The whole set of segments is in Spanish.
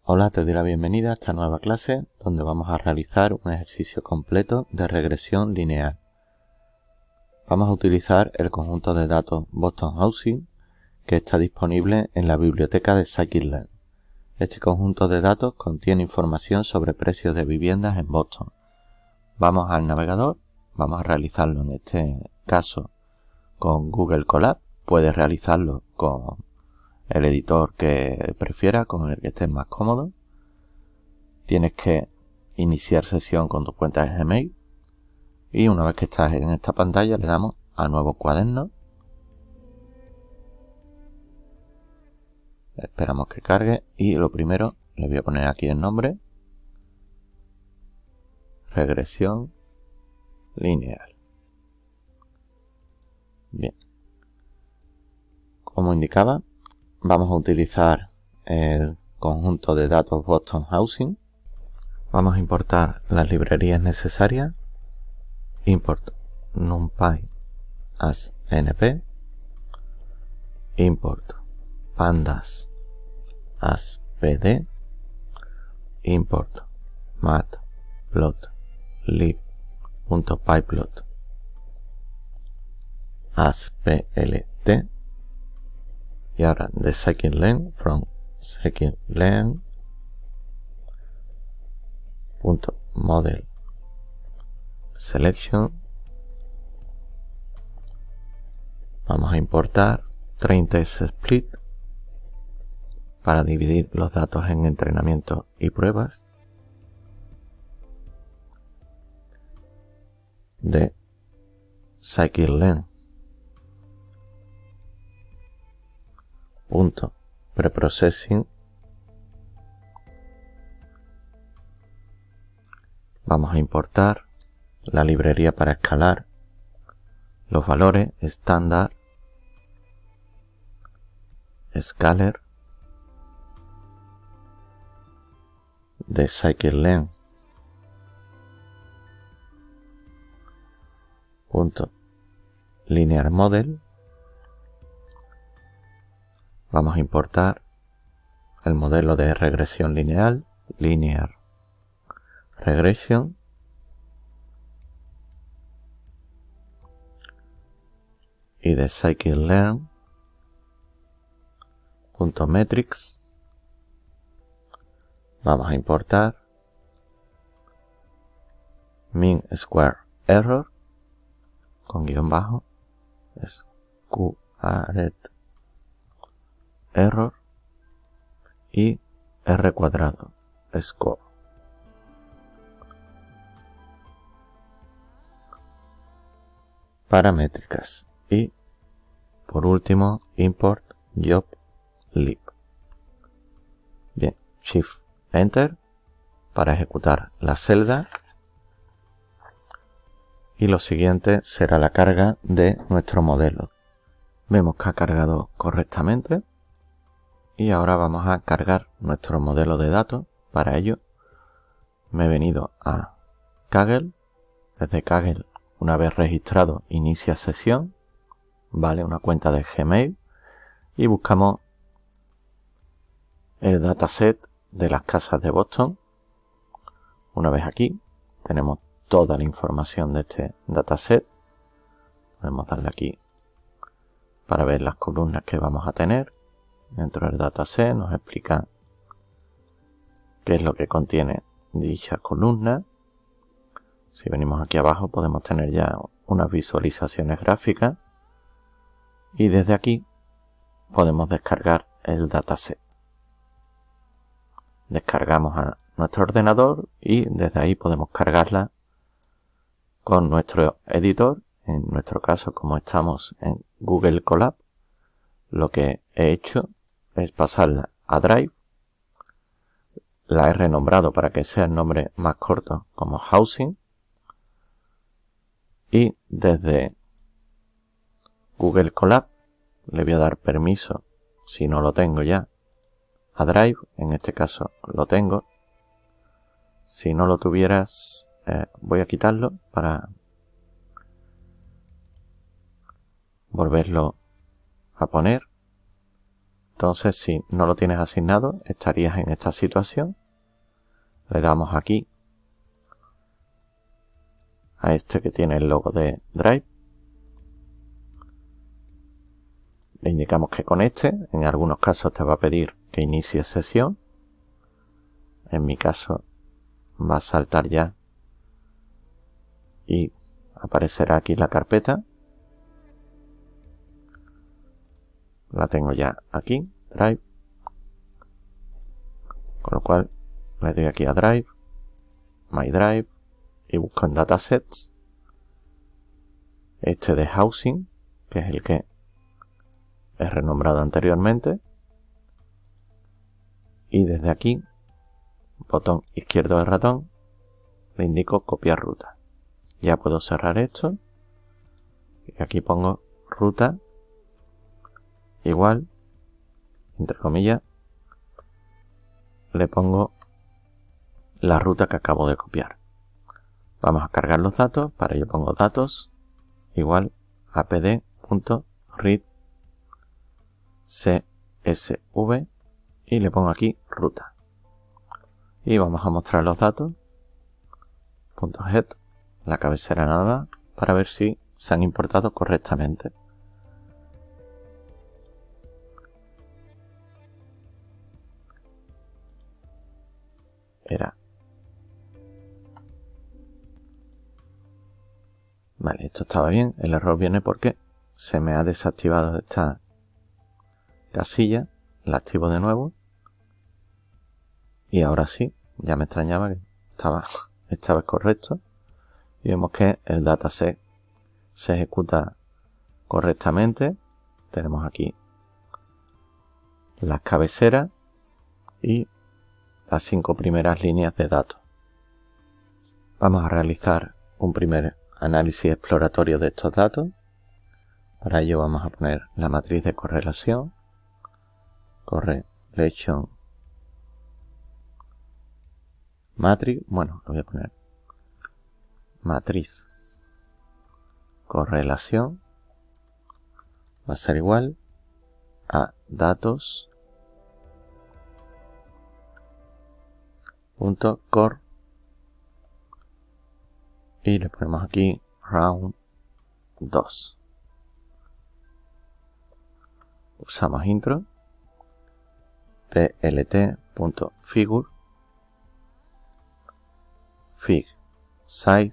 Hola, te doy la bienvenida a esta nueva clase donde vamos a realizar un ejercicio completo de regresión lineal. Vamos a utilizar el conjunto de datos Boston Housing que está disponible en la biblioteca de Scikit-learn. Este conjunto de datos contiene información sobre precios de viviendas en Boston. Vamos al navegador, vamos a realizarlo en este caso con Google Colab. Puedes realizarlo con el editor que prefieras, con el que estés más cómodo. Tienes que iniciar sesión con tu cuenta de Gmail y una vez que estás en esta pantalla le damos a nuevo cuaderno. Esperamos que cargue y lo primero le voy a poner aquí el nombre: regresión lineal. Bien, como indicaba, vamos a utilizar el conjunto de datos Boston Housing. Vamos a importar las librerías necesarias. Import numpy as np, import pandas as pd, import matplotlib.pyplot as plt, y ahora de Scikit-learn from Scikit-learn.model selection. Vamos a importar train-test-split para dividir los datos en entrenamiento y pruebas de Scikit-learn .preprocessing. Vamos a importar la librería para escalar los valores estándar scaler de Scikit-learn .linear model. Vamos a importar el modelo de regresión lineal, linear regression, y de Scikit-learn.metrics vamos a importar mean square error con guión bajo, squared error, y r cuadrado score. Paramétricas y por último import job lib. Bien, shift enter para ejecutar la celda y lo siguiente será la carga de nuestro modelo. Vemos que ha cargado correctamente y ahora vamos a cargar nuestro modelo de datos. Para ello me he venido a Kaggle. Desde Kaggle, una vez registrado, inicia sesión, vale, una cuenta de Gmail, y buscamos el dataset de las casas de Boston. Una vez aquí tenemos toda la información de este dataset. Podemos darle aquí para ver las columnas que vamos a tener dentro del dataset. Nos explica qué es lo que contiene dicha columna. Si venimos aquí abajo podemos tener ya unas visualizaciones gráficas y desde aquí podemos descargar el dataset. Descargamos a nuestro ordenador y desde ahí podemos cargarla con nuestro editor. En nuestro caso, como estamos en Google Colab, lo que he hecho es pasarla a Drive. La he renombrado para que sea el nombre más corto como Housing. Y desde Google Colab le voy a dar permiso, si no lo tengo ya, a Drive. En este caso lo tengo. Si no lo tuvieras, voy a quitarlo para volverlo a poner. Entonces, si no lo tienes asignado, estarías en esta situación. Le damos aquí a este que tiene el logo de Drive. Le indicamos que conecte. En algunos casos te va a pedir que inicie sesión. En mi caso va a saltar ya y aparecerá aquí la carpeta. La tengo ya aquí, Drive. Con lo cual le doy aquí a Drive, My Drive y busco en Datasets este de Housing, que es el que he renombrado anteriormente. Y desde aquí, botón izquierdo del ratón, le indico copiar ruta. Ya puedo cerrar esto. Y aquí pongo ruta igual, entre comillas, le pongo la ruta que acabo de copiar. Vamos a cargar los datos. Para ello pongo datos igual apd.read csv y le pongo aquí ruta. Y vamos a mostrar los datos. .head, la cabecera nada más, para ver si se han importado correctamente. Vale, esto estaba bien. El error viene porque se me ha desactivado esta casilla. La activo de nuevo. Y ahora sí, ya me extrañaba que estaba correcto. Y vemos que el dataset se ejecuta correctamente. Tenemos aquí las cabeceras y las 5 primeras líneas de datos. Vamos a realizar un primer análisis exploratorio de estos datos. Para ello vamos a poner la matriz de correlación. Correlation matrix. Bueno, lo voy a poner matriz correlación. Va a ser igual a datos .core y le ponemos aquí round 2. Usamos intro, plt.figure, fig size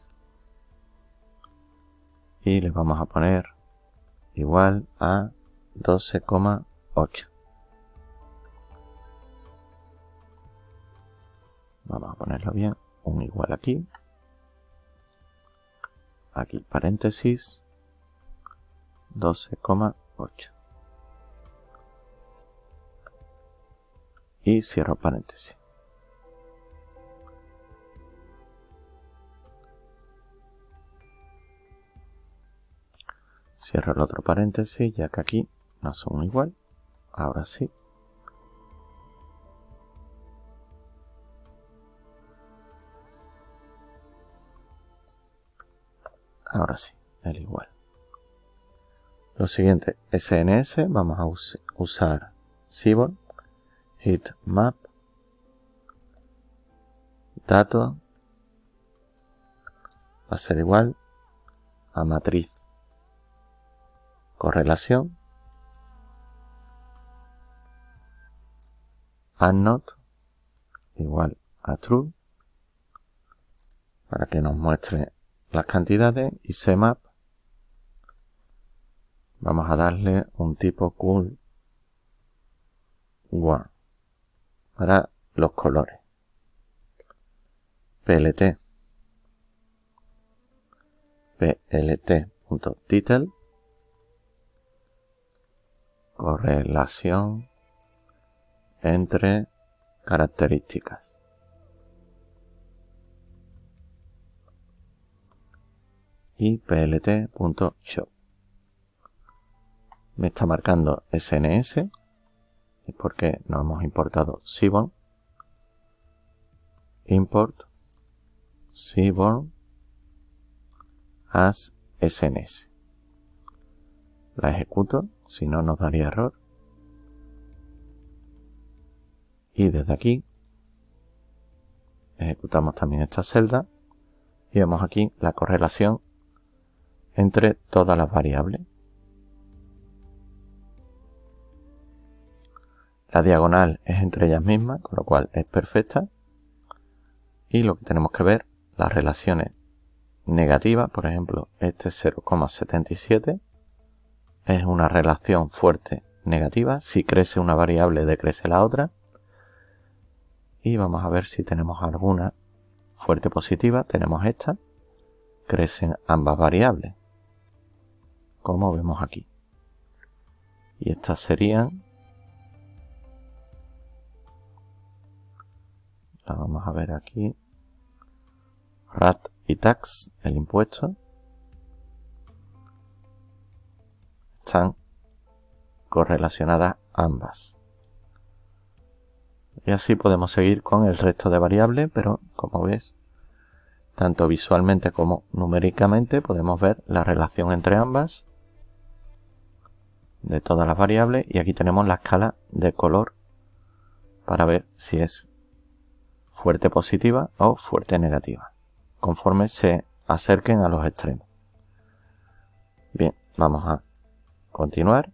y le vamos a poner igual a 12,8. Vamos a ponerlo bien, un igual aquí. Aquí paréntesis 12,8 y cierro paréntesis. Cierro el otro paréntesis ya que aquí no son igual. Ahora sí. Ahora sí, el igual. Lo siguiente, SNS, vamos a usar Seaborn, Heatmap, dato, va a ser igual a matriz correlación, andNot igual a true, para que nos muestre las cantidades, y CMap vamos a darle un tipo cool one para los colores. plt.title correlación entre características. Y plt.show. Me está marcando SNS, es porque no hemos importado Seaborn. Import Seaborn as SNS. La ejecuto, si no nos daría error. Y desde aquí ejecutamos también esta celda y vemos aquí la correlación entre todas las variables. La diagonal es entre ellas mismas, con lo cual es perfecta. Y lo que tenemos que ver, las relaciones negativas, por ejemplo, este 0,77 es una relación fuerte negativa. Si crece una variable, decrece la otra. Y vamos a ver si tenemos alguna fuerte positiva. Tenemos esta. Crecen ambas variables, como vemos aquí. Y estas serían... la vamos a ver aquí. RAT y tax, el impuesto, están correlacionadas ambas. Y así podemos seguir con el resto de variables, pero como ves, tanto visualmente como numéricamente podemos ver la relación entre ambas de todas las variables, y aquí tenemos la escala de color para ver si es fuerte positiva o fuerte negativa, conforme se acerquen a los extremos. Bien, vamos a continuar.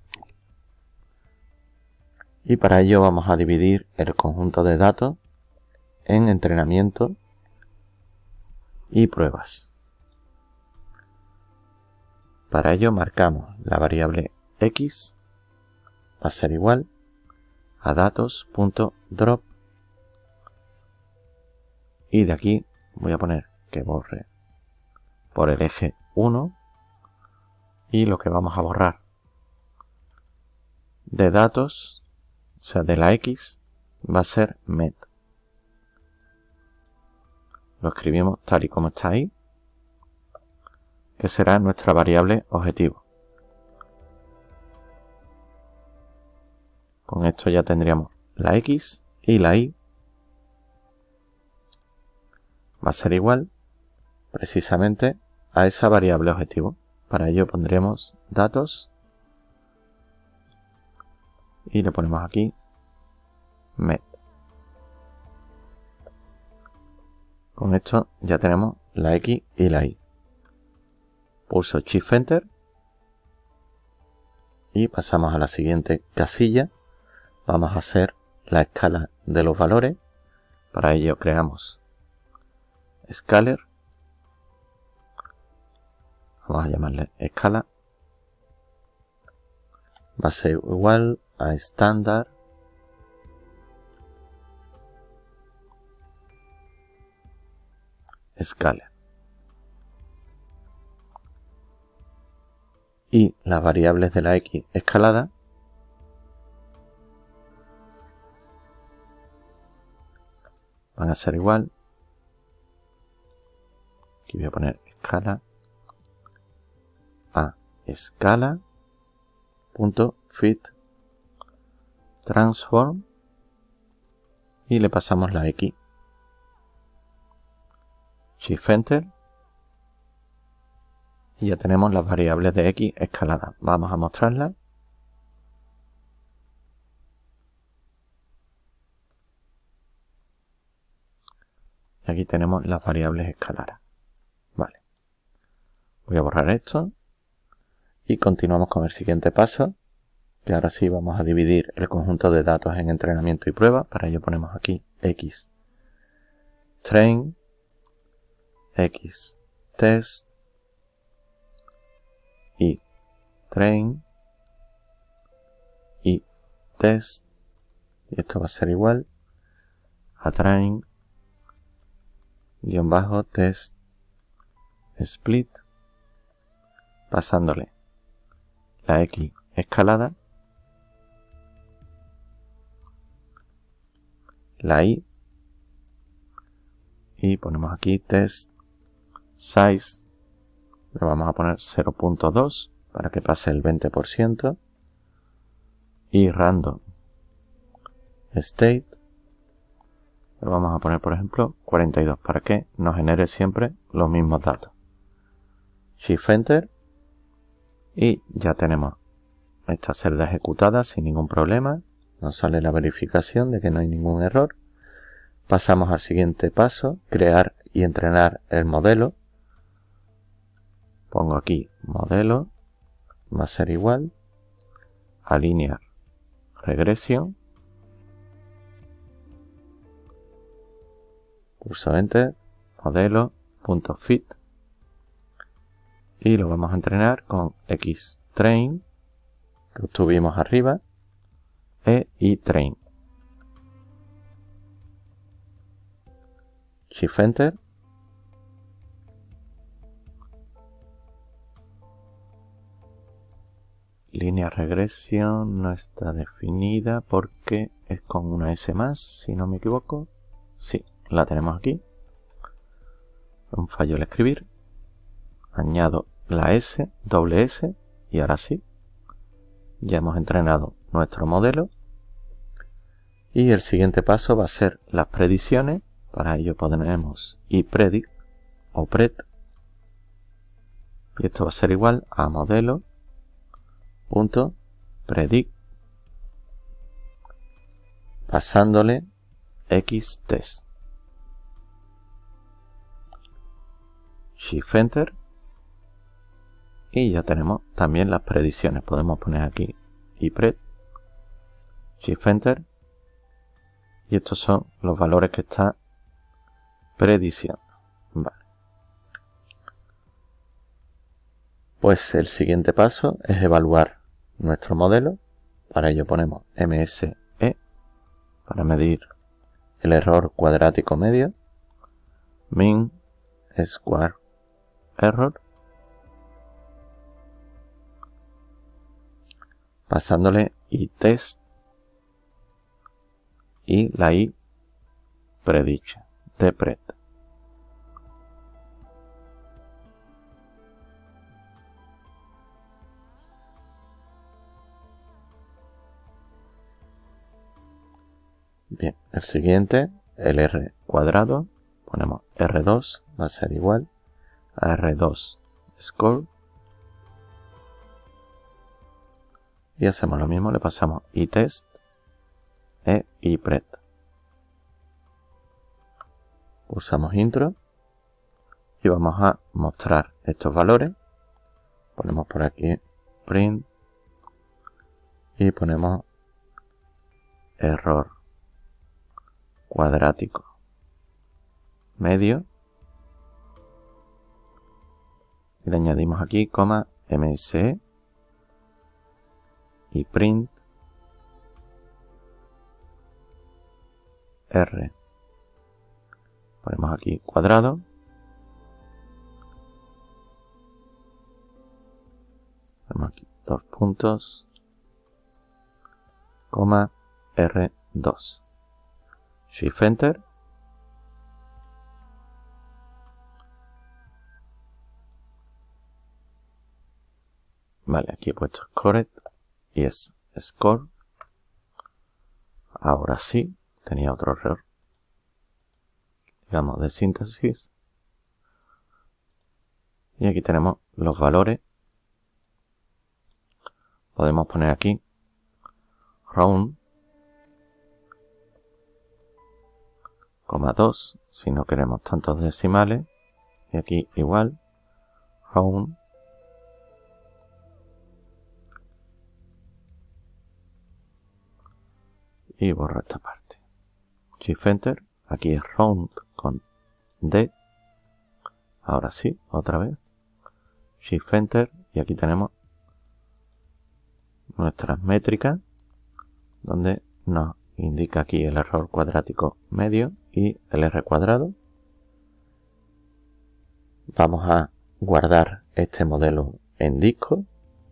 Y para ello vamos a dividir el conjunto de datos en entrenamiento y pruebas. Para ello marcamos la variable x va a ser igual a datos.drop, y de aquí voy a poner que borre por el eje 1, y lo que vamos a borrar de datos, o sea de la x, va a ser met. Lo escribimos tal y como está ahí, que será nuestra variable objetivo. Con esto ya tendríamos la x, y la y va a ser igual precisamente a esa variable objetivo. Para ello pondremos datos y le ponemos aquí met. Con esto ya tenemos la x y la y. Pulso Shift Enter y pasamos a la siguiente casilla. Vamos a hacer la escala de los valores. Para ello creamos Scalar. Vamos a llamarle escala. Va a ser igual a estándar Scalar. Y las variables de la x escalada van a ser igual. Aquí voy a poner escala a escala.fit transform y le pasamos la x. Shift Enter y ya tenemos las variables de x escaladas. Vamos a mostrarlas. Y aquí tenemos las variables escaladas. Vale. Voy a borrar esto y continuamos con el siguiente paso, que ahora sí vamos a dividir el conjunto de datos en entrenamiento y prueba. Para ello ponemos aquí x train, x test y train y test, y esto va a ser igual a train -test split, pasándole la x escalada, la y, y ponemos aquí test size, le vamos a poner 0.2 para que pase el 20%, y random state le vamos a poner, por ejemplo, 42 para que nos genere siempre los mismos datos. Shift Enter y ya tenemos esta celda ejecutada sin ningún problema. nos sale la verificación de que no hay ningún error. Pasamos al siguiente paso, crear y entrenar el modelo. Pongo aquí modelo, va a ser igual a linear regression. Pulso enter, modelo.fit y lo vamos a entrenar con xtrain que obtuvimos arriba e itrain. Shift enter. Línea regresión no está definida porque es con una S más, si no me equivoco. Sí, la tenemos aquí. Un fallo al escribir. Añado la S, doble S, y ahora sí. Ya hemos entrenado nuestro modelo. Y el siguiente paso va a ser las predicciones. Para ello ponemos iPredict o pred. Y esto va a ser igual a modelo.predict pasándole xtest. Shift enter. Y ya tenemos también las predicciones. Podemos poner aquí iPred. Shift enter. Y estos son los valores que está prediciendo. Vale. Pues el siguiente paso es evaluar nuestro modelo. Para ello ponemos MSE para medir el error cuadrático medio. Mean Square Error. Pasándole iTest y la I predicha de pred. Bien, el siguiente, el R cuadrado, ponemos R2, va a ser igual a R2 score. Y hacemos lo mismo, le pasamos iTest e iPred. Pulsamos intro y vamos a mostrar estos valores. Ponemos por aquí print y ponemos error cuadrático medio y le añadimos aquí coma mse y print r. Ponemos aquí cuadrado, ponemos aquí dos puntos, coma r2. Shift enter. Vale, aquí he puesto correct y es score. Ahora sí, tenía otro error, digamos, de síntesis. Y aquí tenemos los valores. Podemos poner aquí round, coma 2, si no queremos tantos decimales. Y aquí igual, round. Y borro esta parte. Shift enter. Aquí es round con D. Ahora sí, otra vez. Shift enter. Y aquí tenemos nuestras métricas, donde nos indica aquí el error cuadrático medio y el R cuadrado. Vamos a guardar este modelo en disco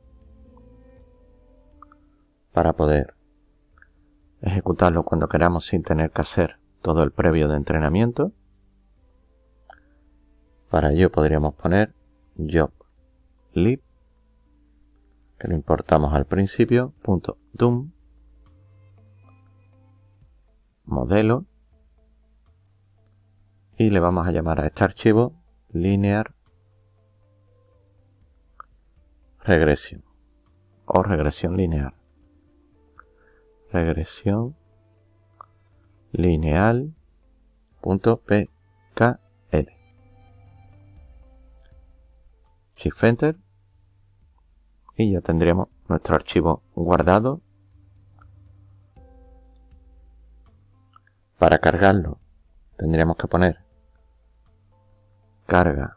para poder ejecutarlo cuando queramos sin tener que hacer todo el previo de entrenamiento. Para ello podríamos poner job lib, que lo importamos al principio, .dum, modelo, y le vamos a llamar a este archivo linear regression o regresión lineal. regresión lineal.pkl. Shift Enter y ya tendríamos nuestro archivo guardado. Para cargarlo tendríamos que poner carga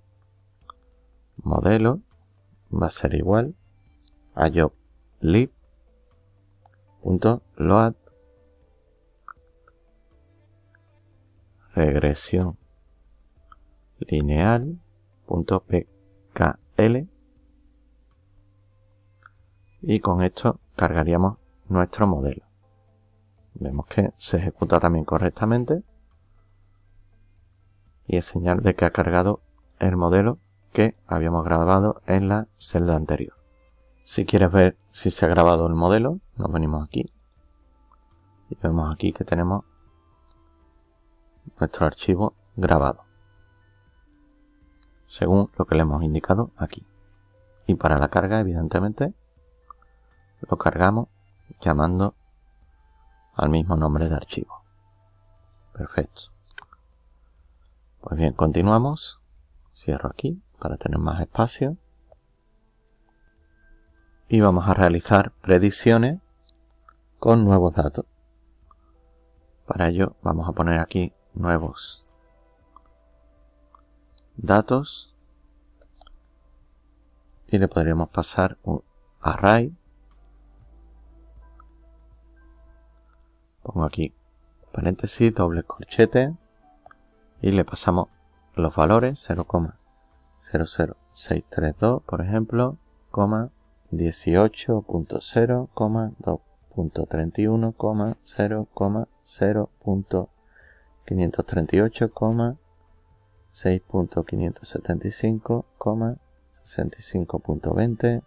modelo, va a ser igual a job.lib.load regresión lineal.pkl, y con esto cargaríamos nuestro modelo. Vemos que se ejecuta también correctamente y es señal de que ha cargado el modelo que habíamos grabado en la celda anterior. Si quieres ver si se ha grabado el modelo, nos venimos aquí y vemos aquí que tenemos nuestro archivo grabado según lo que le hemos indicado aquí. Y para la carga, evidentemente, lo cargamos llamando al mismo nombre de archivo. Perfecto. Pues bien, continuamos. Cierro aquí para tener más espacio. Y vamos a realizar predicciones con nuevos datos. Para ello vamos a poner aquí nuevos datos y le podríamos pasar un array. Pongo aquí paréntesis, doble corchete y le pasamos los valores 0,00632, por ejemplo, 18.0, 2.31, 0,538, 6.575, 65.20,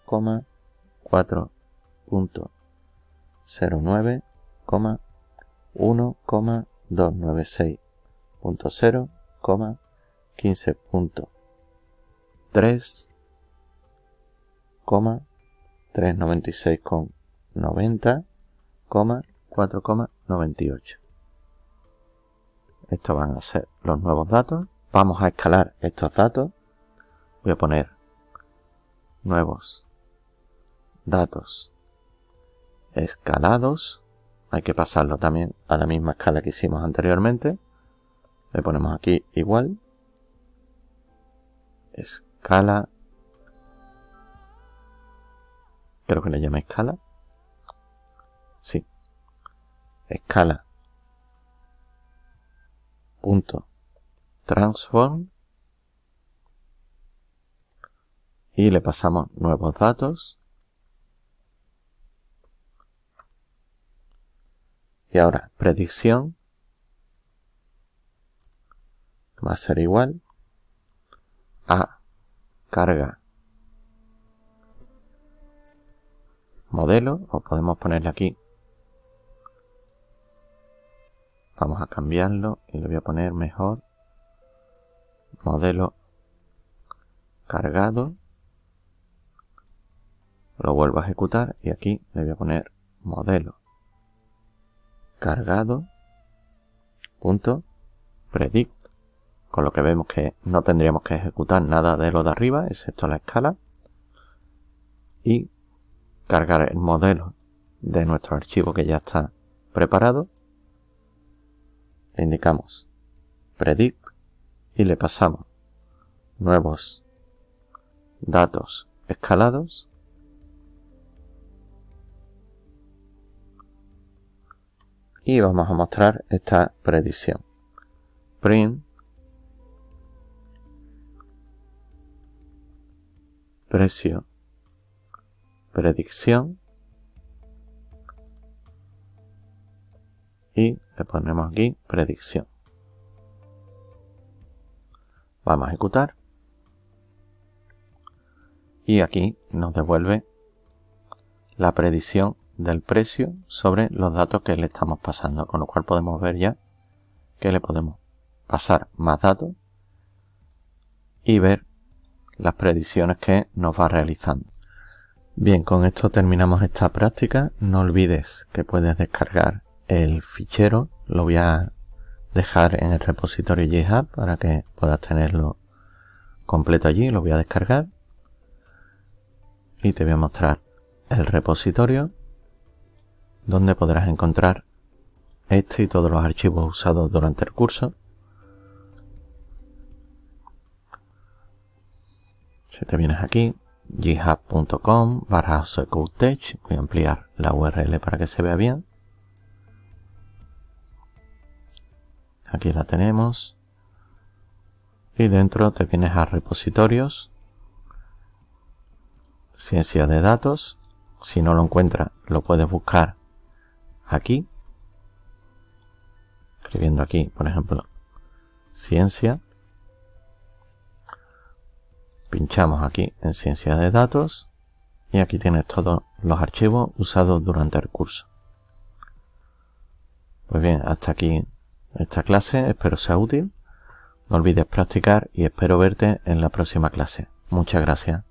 4.09, 1,296.0, 15.3, 396,90, 4,98. Estos van a ser los nuevos datos. Vamos a escalar estos datos. Voy a poner nuevos datos escalados. Hay que pasarlo también a la misma escala que hicimos anteriormente. Le ponemos aquí igual. Escala. Creo que le llama escala. Sí. Escala. Punto. Transform. Y le pasamos nuevos datos. Y ahora, predicción. Va a ser igual a carga modelo, o podemos ponerle aquí, vamos a cambiarlo y le voy a poner mejor modelo cargado, lo vuelvo a ejecutar y aquí le voy a poner modelo cargado punto predict, con lo que vemos que no tendríamos que ejecutar nada de lo de arriba excepto la escala, y cargar el modelo de nuestro archivo que ya está preparado. Le indicamos predict y le pasamos nuevos datos escalados y vamos a mostrar esta predicción. Print precio predicción y le ponemos aquí predicción. Vamos a ejecutar y aquí nos devuelve la predicción del precio sobre los datos que le estamos pasando, con lo cual podemos ver ya que le podemos pasar más datos y ver las predicciones que nos va realizando. Bien, con esto terminamos esta práctica. No olvides que puedes descargar el fichero. Lo voy a dejar en el repositorio GitHub para que puedas tenerlo completo allí. Lo voy a descargar y te voy a mostrar el repositorio donde podrás encontrar este y todos los archivos usados durante el curso. Si te vienes aquí, github.com/osecodetech, voy a ampliar la URL para que se vea bien. Aquí la tenemos. Y dentro te vienes a repositorios, ciencia de datos. Si no lo encuentras, lo puedes buscar aquí, escribiendo aquí, por ejemplo, ciencia. Pinchamos aquí en ciencia de datos y aquí tienes todos los archivos usados durante el curso. Pues bien, hasta aquí esta clase, espero sea útil. No olvides practicar y espero verte en la próxima clase. Muchas gracias.